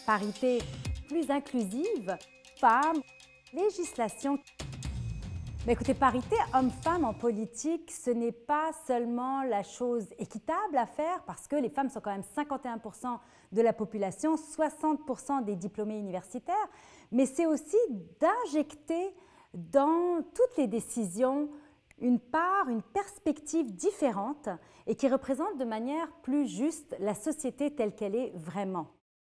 parité plus inclusive, femmes, législation. Mais écoutez, parité homme-femme en politique, ce n'est pas seulement la chose équitable à faire parce que les femmes sont quand même 51% de la population, 60% des diplômés universitaires, mais c'est aussi d'injecter dans toutes les décisions une part, une perspective différente et qui représente de manière plus juste la société telle qu'elle est vraiment.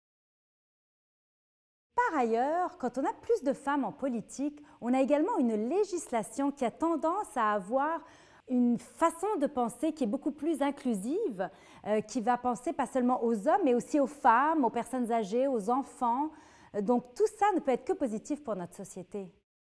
Par ailleurs, quand on a plus de femmes en politique, on a également une législation qui a tendance à avoir une façon de penser qui est beaucoup plus inclusive, qui va penser pas seulement aux hommes, mais aussi aux femmes, aux personnes âgées, aux enfants. Donc tout ça ne peut être que positif pour notre société.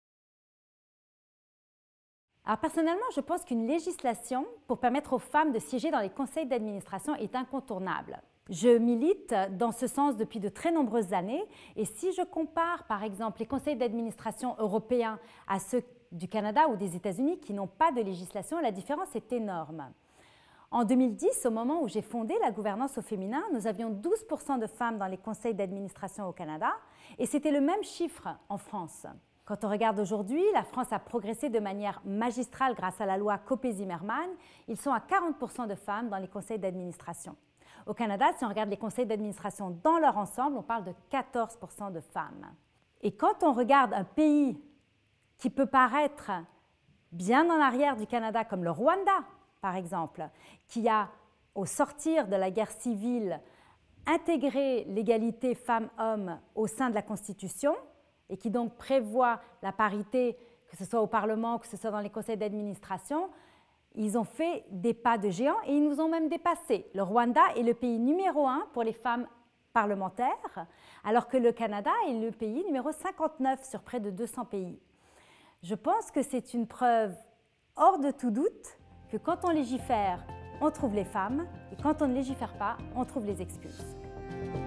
Alors personnellement, je pense qu'une législation pour permettre aux femmes de siéger dans les conseils d'administration est incontournable. Je milite dans ce sens depuis de très nombreuses années et si je compare par exemple les conseils d'administration européens à ceux du Canada ou des États-Unis qui n'ont pas de législation, la différence est énorme. En 2010, au moment où j'ai fondé la gouvernance au féminin, nous avions 12% de femmes dans les conseils d'administration au Canada et c'était le même chiffre en France. Quand on regarde aujourd'hui, la France a progressé de manière magistrale grâce à la loi Copé-Zimmermann. Ils sont à 40% de femmes dans les conseils d'administration. Au Canada, si on regarde les conseils d'administration dans leur ensemble, on parle de 14% de femmes. Et quand on regarde un pays qui peut paraître bien en arrière du Canada, comme le Rwanda, par exemple, qui a, au sortir de la guerre civile, intégré l'égalité femmes-hommes au sein de la Constitution, et qui donc prévoit la parité, que ce soit au Parlement, que ce soit dans les conseils d'administration, ils ont fait des pas de géant et ils nous ont même dépassés. Le Rwanda est le pays numéro 1 pour les femmes parlementaires, alors que le Canada est le pays numéro 59 sur près de 200 pays. Je pense que c'est une preuve hors de tout doute que quand on légifère, on trouve les femmes, et quand on ne légifère pas, on trouve les excuses.